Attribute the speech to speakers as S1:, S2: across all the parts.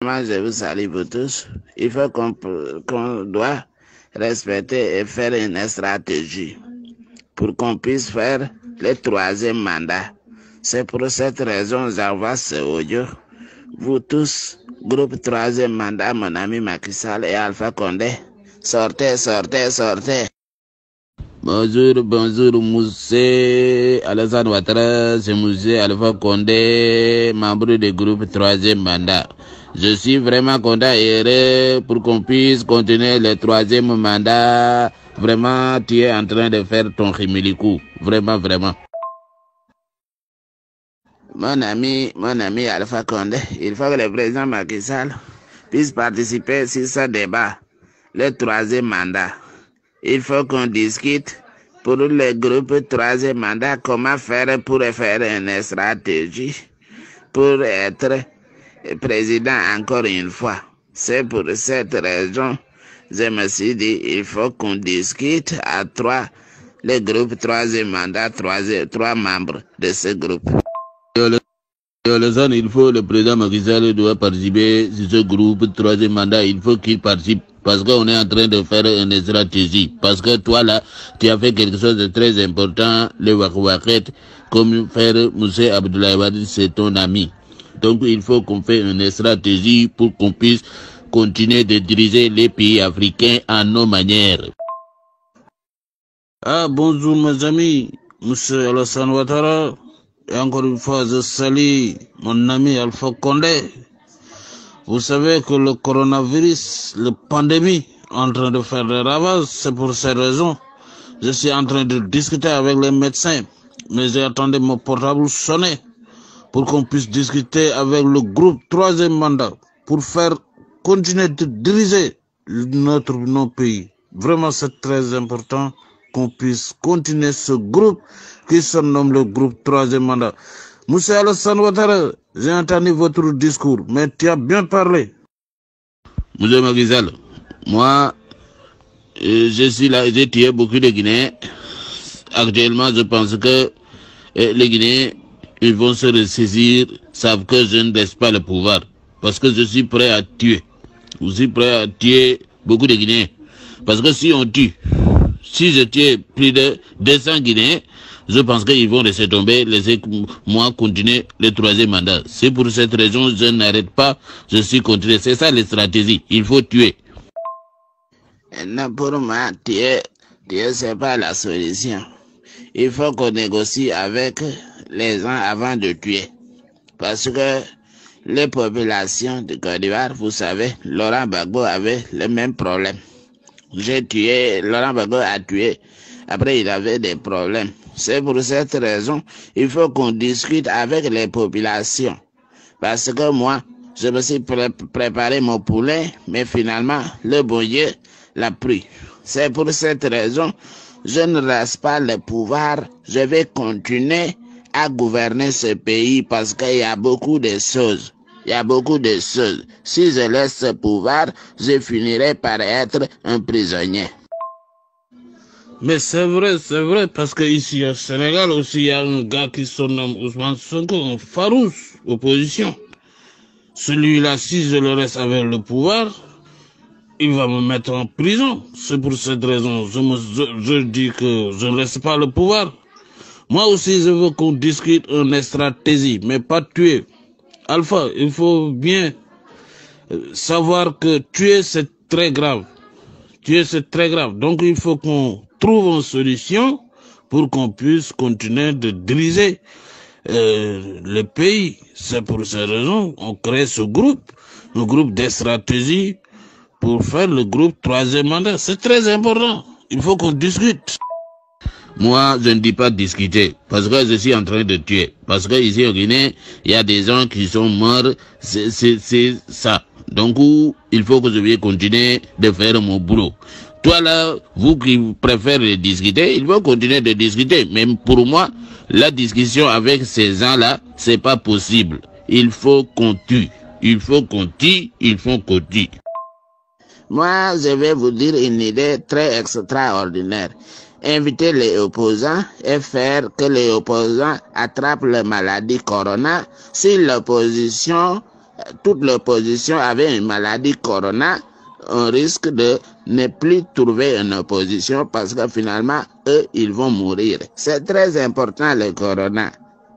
S1: Vraiment, je vous salue vous tous. Il faut qu'on doit respecter et faire une stratégie pour qu'on puisse faire le 3e mandat. C'est pour cette raison que j'envoie ce audio. Vous tous, groupe 3e mandat, mon ami Macky Sall et Alpha Condé, sortez, sortez, sortez. Bonjour, bonjour, Moussé Alassane Ouattara, c'est Moussé Alpha Condé, membre du groupe 3e mandat. Je suis vraiment content et heureux pour qu'on puisse continuer le 3e mandat. Vraiment, tu es en train de faire ton khimilikou. Vraiment, vraiment. Mon ami Alpha Condé, il faut que le président Macky Sall puisse participer sur ce débat, le 3e mandat. Il faut qu'on discute pour le groupe 3e mandat comment faire pour faire une stratégie pour être président encore une fois. C'est pour cette raison je me suis dit il faut qu'on discute à 3, le groupe 3e mandat, 3 membres de ce groupe.
S2: Il faut le président Macky Sall doit participer sur ce groupe 3e mandat. Il faut qu'il participe parce qu'on est en train de faire une stratégie. Parce que toi là, tu as fait quelque chose de très important, le Wakwaket, comme faire Moussé Abdoulaye Wade, c'est ton ami. Donc il faut qu'on fasse une stratégie pour qu'on puisse continuer de diriger les pays africains à nos manières.
S3: Ah bonjour mes amis, Monsieur Alassane Ouattara. Et encore une fois, je salue mon ami Alpha Condé. Vous savez que le coronavirus, la pandémie, est en train de faire des ravages. C'est pour ces raisons. Je suis en train de discuter avec les médecins. Mais j'ai attendu mon portable sonner pour qu'on puisse discuter avec le groupe 3e mandat pour faire continuer de diriger nos pays. Vraiment, c'est très important qu'on puisse continuer ce groupe qui se nomme le groupe 3e mandat. Monsieur Alassane Ouattara, j'ai entendu votre discours, mais tu as bien parlé.
S2: Monsieur Macky Sall, moi, je suis là, j'ai tué beaucoup de Guinéens. Actuellement, je pense que les Guinéens, ils vont se ressaisir, savent que je ne laisse pas le pouvoir. Parce que je suis prêt à tuer. Je suis prêt à tuer beaucoup de Guinéens. Parce que si on tue, si je tue plus de 200 Guinéens, je pense qu'ils vont laisser tomber, laisser moi continuer le 3e mandat. C'est pour cette raison que je n'arrête pas, je suis continué. C'est ça les stratégies, il faut tuer.
S1: Non, pour moi, tuer, c'est pas la solution. Il faut qu'on négocie avec les gens avant de tuer. Parce que les populations de Côte d'Ivoire, vous savez, Laurent Gbagbo avait le même problème. J'ai tué, Laurent Gbagbo a tué. Après, il avait des problèmes. C'est pour cette raison, il faut qu'on discute avec les populations. Parce que moi, je me suis préparé mon poulet, mais finalement, le bon Dieu l'a pris. C'est pour cette raison, je ne laisse pas le pouvoir. Je vais continuer à gouverner ce pays parce qu'il y a beaucoup de choses. Il y a beaucoup de choses. Si je laisse ce pouvoir, je finirai par être un prisonnier.
S3: Mais c'est vrai, parce qu'ici au Sénégal aussi, il y a un gars qui se nomme Ousmane Sonko, un farouche opposition. Celui-là, si je le reste avec le pouvoir, il va me mettre en prison. C'est pour cette raison, je dis que je ne laisse pas le pouvoir. Moi aussi, je veux qu'on discute une stratégie, mais pas tuer. Alpha, il faut bien savoir que tuer, c'est très grave. Tuer, c'est très grave. Donc, il faut qu'on trouve une solution pour qu'on puisse continuer de diriger le pays. C'est pour cette raison qu'on crée ce groupe, un groupe de stratégie pour faire le groupe 3e mandat. C'est très important. Il faut qu'on discute.
S2: Moi, je ne dis pas discuter, parce que je suis en train de tuer. Parce que ici au Guinée, il y a des gens qui sont morts, c'est ça. Donc, il faut que je vais continuer de faire mon boulot. Toi là, vous qui préférez discuter, il faut continuer de discuter. Même pour moi, la discussion avec ces gens-là, c'est pas possible. Il faut qu'on tue. Il faut qu'on tue, il faut qu'on tue.
S1: Moi, je vais vous dire une idée très extraordinaire. Inviter les opposants et faire que les opposants attrapent la maladie corona. Si l'opposition toute l'opposition avait une maladie corona, on risque de ne plus trouver une opposition parce que finalement, eux, ils vont mourir. C'est très important le corona.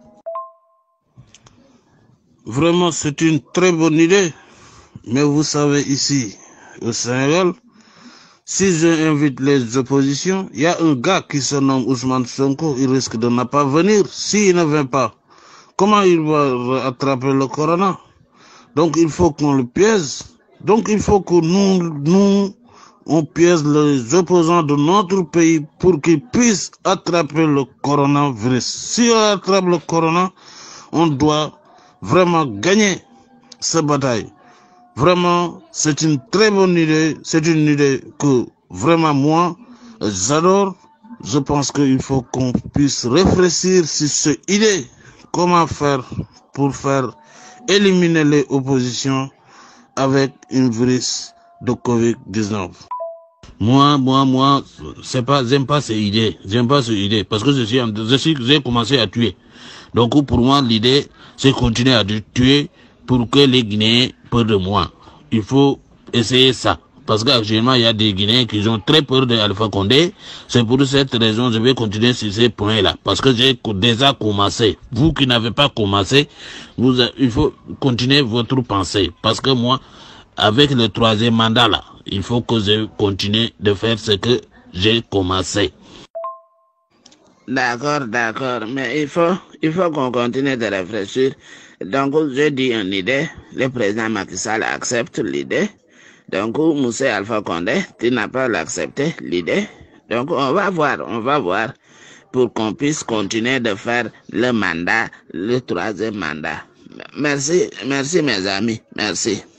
S3: Vraiment, c'est une très bonne idée. Mais vous savez, ici, au Sénégal, si j'invite les oppositions, il y a un gars qui se nomme Ousmane Sonko, il risque de ne pas venir. S'il ne vient pas, comment il va attraper le corona? Donc il faut qu'on le piège. Donc il faut que nous, on piège les opposants de notre pays pour qu'ils puissent attraper le coronavirus. Si on attrape le corona, on doit vraiment gagner cette bataille. Vraiment, c'est une très bonne idée. C'est une idée que vraiment moi, j'adore. Je pense qu'il faut qu'on puisse réfléchir sur cette idée. Comment faire pour faire éliminer les oppositions avec une virus de Covid-19.
S2: Moi, j'aime pas ces idées. J'aime pas ces idées. Parce que j'ai commencé à tuer. Donc, pour moi, l'idée, c'est continuer à tuer pour que les Guinéens peur de moi. Il faut essayer ça. Parce qu'actuellement, il y a des Guinéens qui ont très peur d'Alpha Condé. C'est pour cette raison que je vais continuer sur ces points-là. Parce que j'ai déjà commencé. Vous qui n'avez pas commencé, il faut continuer votre pensée. Parce que moi, avec le 3e mandat là, il faut que je continue de faire ce que j'ai commencé.
S1: D'accord, mais il faut qu'on continue de réfléchir. Donc, je dis une idée, le président Macky Sall accepte l'idée. Donc, Moussa Alpha Condé, tu n'as pas accepté l'idée. Donc, on va voir pour qu'on puisse continuer de faire le mandat, le 3e mandat. Merci mes amis, merci.